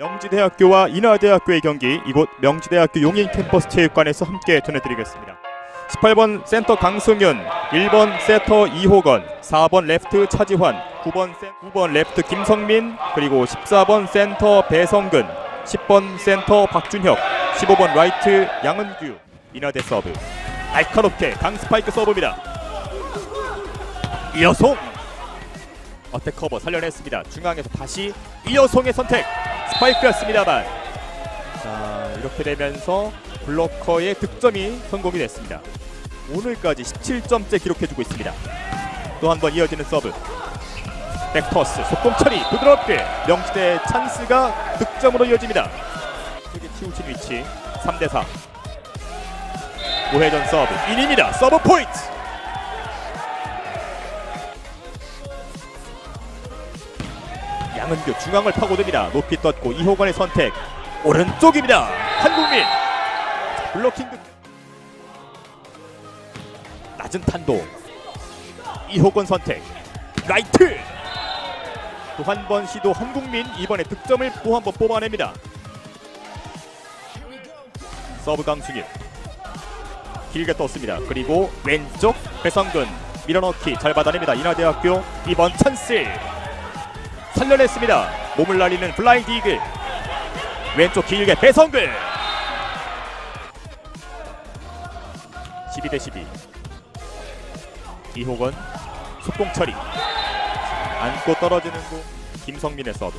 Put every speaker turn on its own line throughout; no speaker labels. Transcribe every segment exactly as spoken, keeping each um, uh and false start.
명지대학교와 인하대학교의 경기, 이곳 명지대학교 용인 캠퍼스 체육관에서 함께 전해드리겠습니다. 십팔 번 센터 강승윤, 일 번 세터 이호건, 사 번 레프트 차지환, 구 번, 센, 구 번 레프트 김성민, 그리고 십사 번 센터 배성근, 십 번 센터 박준혁, 십오 번 라이트 양은규. 인하대 서브 날카롭게 강스파이크 서브입니다. 이여송 어택 커버 살려냈습니다. 중앙에서 다시 이여송의 선택, 스파이크였습니다만, 자, 이렇게 되면서 블로커의 득점이 성공이 됐습니다. 오늘까지 십칠 점째 기록해주고 있습니다. 또 한 번 이어지는 서브, 백토스 속공 처리 부드럽게, 명지대의 찬스가 득점으로 이어집니다. 크게 치우친 위치, 삼 대 사. 오회전 서브 인입니다. 서브 포인트. 양은규 중앙을 파고듭니다. 높이 떴고 이호건의 선택, 오른쪽입니다. 한국민 블로킹 득... 낮은 탄도, 이호건 선택, 라이트. 또 한 번 시도 한국민, 이번에 득점을 또 한 번 뽑아냅니다. 서브 강승윤 길게 떴습니다. 그리고 왼쪽 배성근 밀어넣기 잘 받아냅니다. 인하대학교 이번 찬스 살려냈습니다. 몸을 날리는 블라인드 이글, 왼쪽 길게 배성근. 십이 대 십이. 이호건 속공 처리, 안고 떨어지는 공, 김성민의 서브,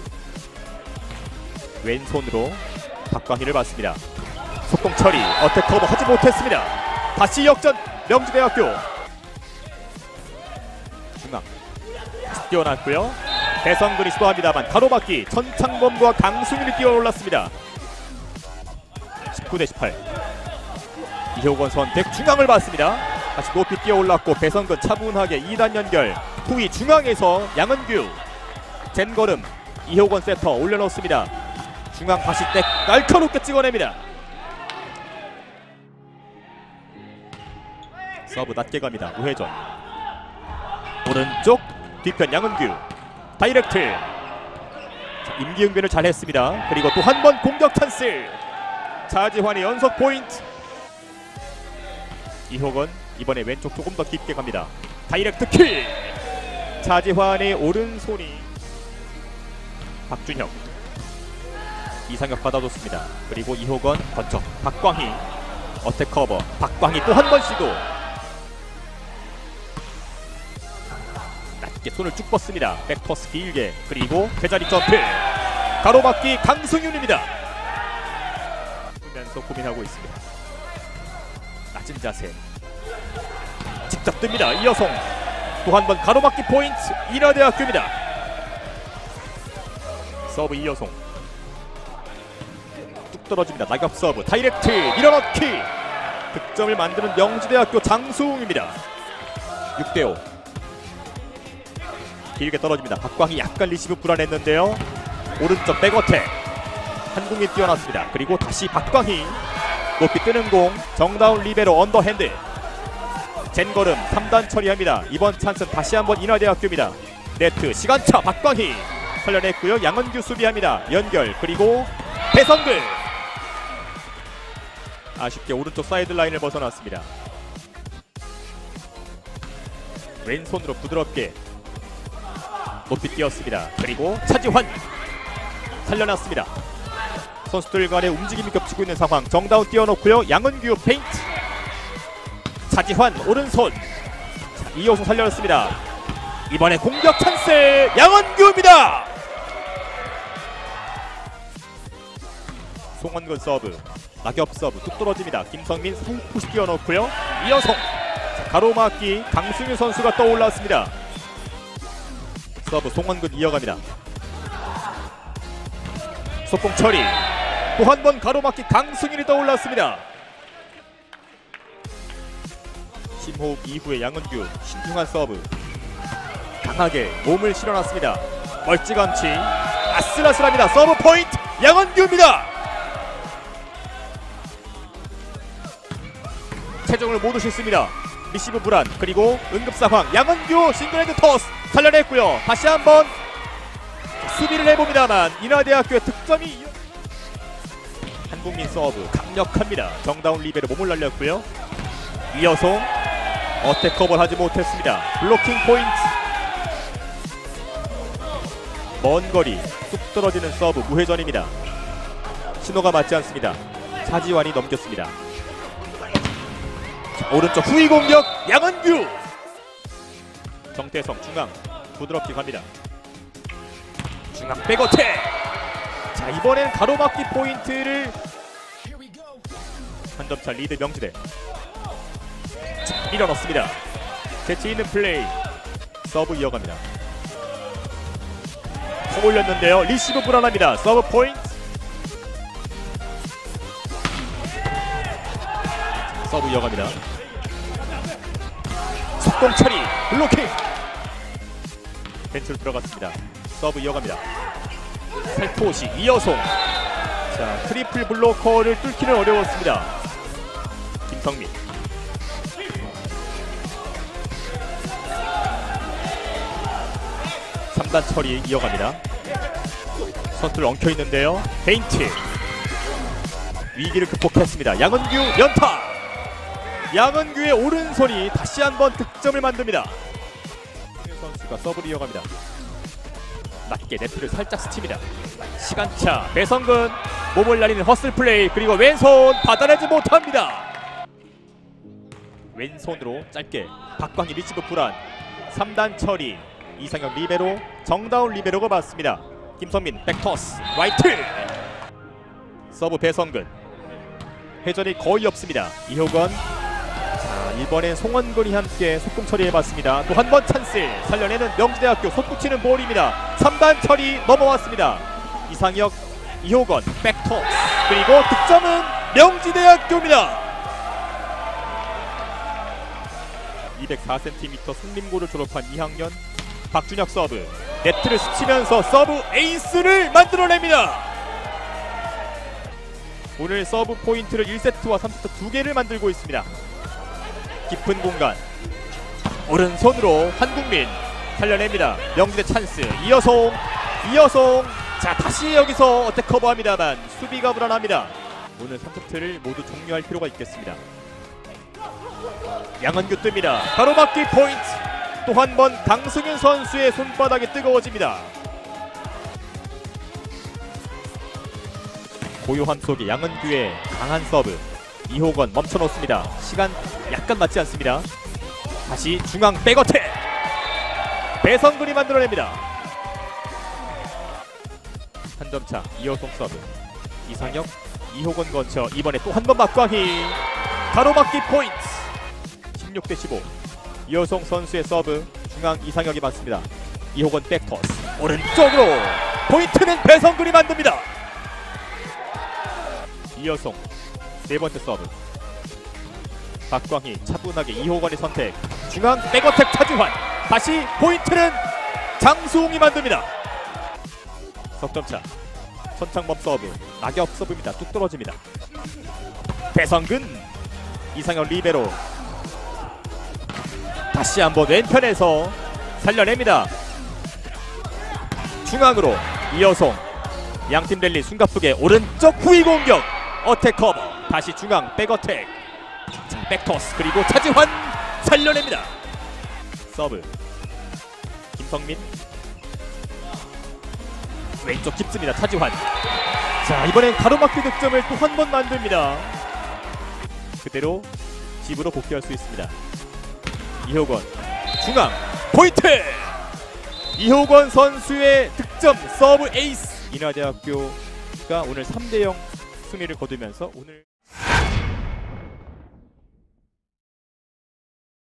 왼손으로 박광희를 받습니다. 속공 처리, 어택 커버 하지 못했습니다. 다시 역전 명지대학교. 중앙 뛰어났고요. 배성근이 시도합니다만 가로막기, 천창범과 강승윤이 뛰어올랐습니다. 십구 대 십팔. 이호건 선택, 중앙을 받습니다. 다시 높이 뛰어올랐고 배성근 차분하게 이 단 연결, 후위 중앙에서 양은규 젠걸음, 이호건 세터 올려놓습니다. 중앙 다시 땡 날카롭게 찍어냅니다. 서브 낮게 갑니다. 우회전 오른쪽 뒤편 양은규 다이렉트. 자, 임기응변을 잘 했습니다. 그리고 또 한 번 공격 찬스, 차지환의 연속 포인트. 이호건 이번에 왼쪽 조금 더 깊게 갑니다. 다이렉트 킥, 차지환의 오른손이, 박준혁 이상혁 받아줬습니다. 그리고 이호건 번쩍 박광희 어택 커버, 박광희 또 한 번 시도, 낮게 손을 쭉 뻗습니다. 백토스 길게, 그리고 제자리 점프 가로막기 강승윤입니다. 보면서 고민하고 있습니다. 낮은 자세 직접 뜹니다. 이여송 또 한 번 가로막기 포인트, 인하대학교입니다. 서브 이여송 뚝 떨어집니다. 낙엽 서브 다이렉트 밀어넣기, 득점을 만드는 명지대학교 장수웅입니다. 육 대 오. 길게 떨어집니다. 박광희 약간 리시브 불안했는데요. 오른쪽 백어택, 한국이 뛰어났습니다. 그리고 다시 박광희 높이 뜨는 공, 정다운 리베로 언더핸드, 젠걸음 삼 단 처리합니다. 이번 찬스는 다시 한번 인하대학교입니다. 네트 시간차 박광희 살려냈고요. 양은규 수비합니다. 연결, 그리고 배성근 아쉽게 오른쪽 사이드라인을 벗어났습니다. 왼손으로 부드럽게 높이 뛰었습니다. 그리고 차지환 살려놨습니다. 선수들 간의 움직임이 겹치고 있는 상황, 정다운 띄워놓고요. 양은규 페인트, 차지환 오른손, 자, 이호송 살려놨습니다. 이번에 공격 찬스 양은규입니다. 송원근 서브 낙엽 서브 뚝 떨어집니다. 김성민 살포시 뛰어놓고요. 이여송 가로막기, 강승윤 선수가 떠올랐습니다. 서브 송원근 이어갑니다. 속공 처리, 또 한 번 가로막기 강승윤이 떠올랐습니다. 심호흡 이후에 양은규 신중한 서브, 강하게 몸을 실어놨습니다. 멀찌감치 아슬아슬합니다. 서브 포인트 양은규입니다. 체중을 모두 싣습니다. 리시브 불안, 그리고 응급상황 양은규 싱글핸드 토스 살려냈고요. 다시 한번 수비를 해봅니다만 인하대학교의 득점이 이어... 한국민 서브 강력합니다. 정다운 리베로 몸을 날렸고요. 이여송 어택 커버를 하지 못했습니다. 블로킹 포인트. 먼 거리 뚝 떨어지는 서브 무회전입니다. 신호가 맞지 않습니다. 차지환이 넘겼습니다. 자, 오른쪽 후위 공격 양은규. 정태성 중앙 부드럽게 갑니다. 중앙 백어택. 자, 이번엔 가로막기 포인트를 한 점차 리드 명지대. 자, 밀어넣습니다. 재치 있는 플레이. 서브 이어갑니다. 통 올렸는데요. 리시브 불안합니다. 서브 포인트. 서브 이어갑니다. 속공 처리. 블로킹. 벤치로 들어갔습니다. 서브 이어갑니다. 살포시 이여송. 자, 트리플 블로커를 뚫기는 어려웠습니다. 김성민. 삼 단 처리 이어갑니다. 선수를 엉켜있는데요. 페인트. 위기를 극복했습니다. 양은규 연타. 양은규의 오른손이 다시 한번 득점을 만듭니다. 선수가 서브를 이어갑니다. 낮게 네트를 살짝 스칩니다. 시간차 배성근 몸을 날리는 허슬 플레이. 그리고 왼손 받아내지 못합니다. 왼손으로 짧게 박광희 리시브 불안. 삼 단 처리. 이상혁 리베로. 정다운 리베로가 맞습니다. 김성민 백토스 라이트. 서브 배성근. 회전이 거의 없습니다. 이효건. 자, 이번엔 송원근이 함께 속공 처리해봤습니다. 또 한 번 찬스 살려내는 명지대학교. 솟구치는 볼입니다. 삼 단 처리 넘어왔습니다. 이상혁 이효건 백토스. 그리고 득점은 명지대학교입니다. 이백사 센티미터 승림고를 졸업한 이 학년 박준혁 서브. 네트를 스치면서 서브 에이스를 만들어냅니다. 오늘 서브 포인트를 일 세트와 삼 세트 두 개를 만들고 있습니다. 깊은 공간 오른손으로 한국민 살려냅니다. 명지대 찬스. 이여송 이여송. 자, 다시 여기서 어택 커버합니다만 수비가 불안합니다. 오늘 삼 세트를 모두 종료할 필요가 있겠습니다. 양은규 뜹니다. 가로막기 포인트. 또 한 번 강승윤 선수의 손바닥이 뜨거워집니다. 고요함 속에 양은규의 강한 서브. 이호건 멈춰놓습니다. 시간 약간 맞지 않습니다. 다시 중앙 백어택. 배성근이 만들어냅니다. 한 점차 이호송 서브. 이상혁 이호건 거쳐 이번에 또 한 번 박광희. 가로막기 포인트. 십육 대 십오. 이호송 선수의 서브. 중앙 이상혁이 맞습니다. 이호건 백토스. 오른쪽으로. 포인트는 배성근이 만듭니다. 이여송 네 번째 서브. 박광희 차분하게 이호건의 선택. 중앙 백어택 차지환. 다시 포인트는 장수홍이 만듭니다. 석점차. 손창범 서브. 낙엽 서브입니다. 뚝 떨어집니다. 배성근. 이상혁 리베로. 다시 한번 왼편에서 살려냅니다. 중앙으로 이여송. 양팀 랠리 숨가쁘게 오른쪽 후위 공격. 어택 커버. 다시 중앙 백어택. 자, 백토스. 그리고 차지환 살려냅니다. 서브. 김성민. 왼쪽 깊습니다. 차지환. 자, 이번엔 가로막기 득점을 또 한 번 만듭니다. 그대로 집으로 복귀할 수 있습니다. 이효건 중앙 포인트. 이효건 선수의 득점 서브 에이스. 인하대학교가 오늘 삼 대 영 승리를 거두면서 오늘